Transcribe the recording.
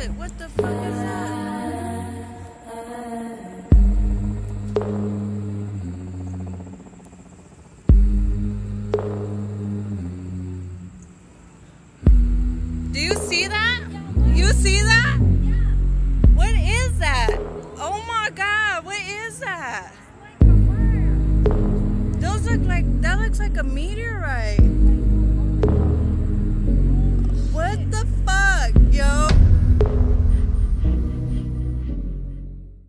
it? What the fuck is that? Do you see that? You see that? What is that? Oh my God, what is that? That looks like a meteorite.